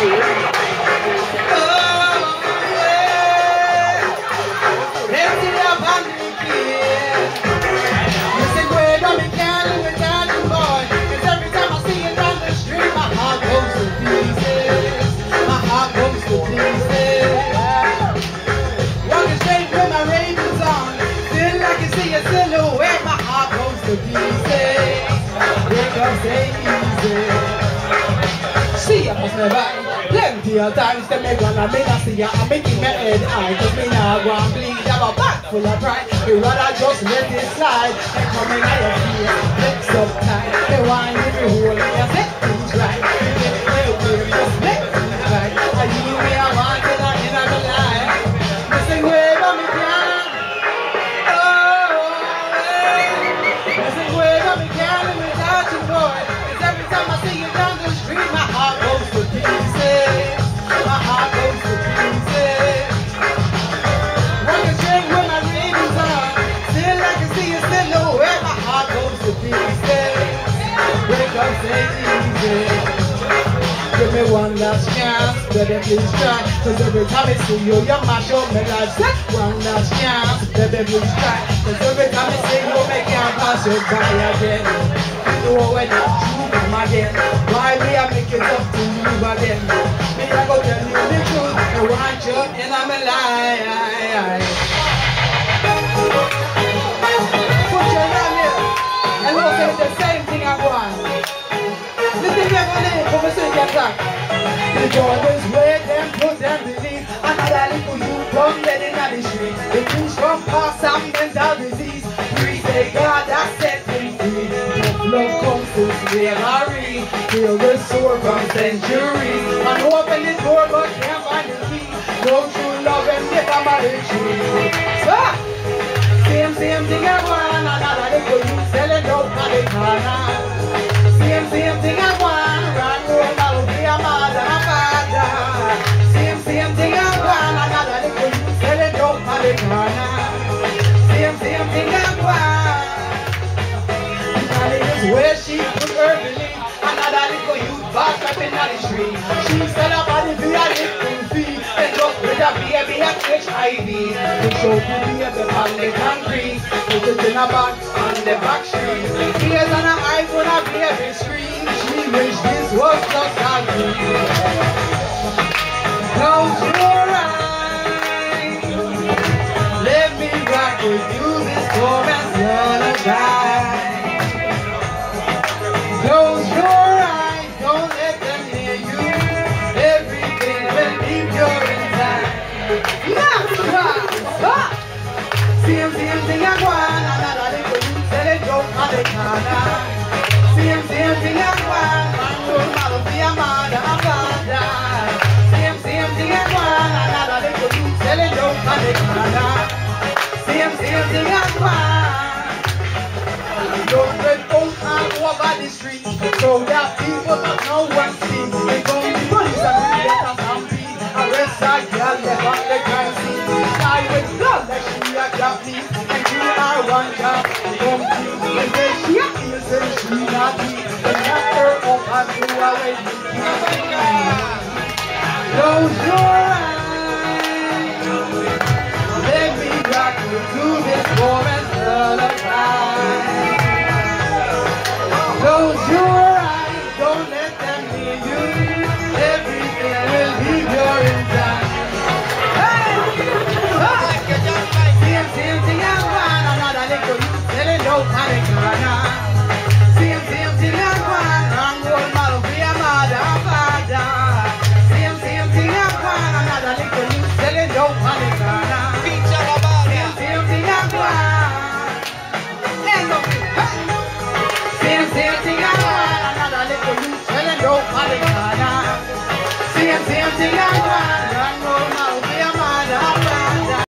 See, I must never plenty of times to make one. I may not see ya, I'm making my head high. Cause me now go and bleed. I have a back full of pride. You rather just let it slide. Coming out of here, flex up tight. They wine in the hole, you set things right. You get away, just let things right. I you me I want to not in my life. Listen, wherever me can. Listen, wherever me can, and without you, boy. Every time I see you down the street, my heart goes to pieces. My heart goes to pieces. Walking straight with my rings on. Still I can see you silhouette. My heart goes to pieces. Break up, say easy. Give me one last chance, baby, please try. Cause every time I see you, you mash up my life. Set one last chance, baby, please try. Cause every time I see you, make you pass you by again. You know when it's true, come again. Why me I make it up to you again? Me I go tell you the truth. I want you in my life. Put your hand here and look at the same thing I want. Listen to my name, come and say get back. The Jordans wait them, put them believe. Another little you come dead in the street. The news from past and mental disease. We say God that set them free. Love comes to slavery. Feel the sore from centuries. And open the door but can't find the key. No true love and never marry true. So, same thing I want. Another little you selling out for the corner. Same thing I want. Run home, I'll be a mother and father. Same thing I want. Another little you selling out for the corner. Same thing I want. Where she put her belief. Another little youth back up in the street. She said her body be a little fee. And just with a baby at HIV. To show to the other on the concrete. Put it in a box on the back street. Tears on her eyes when a baby scream. She wish this was just a dream. Close your eyes. Let me rock with you this chorus lullaby. Close your eyes, don't let them hear you. Everything will leave your inside. Now, stop! Same thing I want. Another little you tell it joke on the corner. Same thing I want. Man will not be a mother and father. Same thing I want. Another little you tell it joke on the corner. Same thing I want. Don't get out all over the street. So that people that no one see. They come the police and we get a stampede. Arrest a girl left on the crime scene. Die with blood like she a Japanese. And you are one job. Come to and then she is and she not me. And knock her up and threw away. Close your eyes. Let me rock you to this woman's lullaby. Close your eyes, don't let them hear you. Everything will leave your inside. Hey! Same thing I want. Another little you selling out on the corner. Same thing I want. Wrong old man be a mother and father. Same thing I want. Another little you selling out on the corner. Same thing I want. End of it. Same thing I want. Another little you selling out on the corner.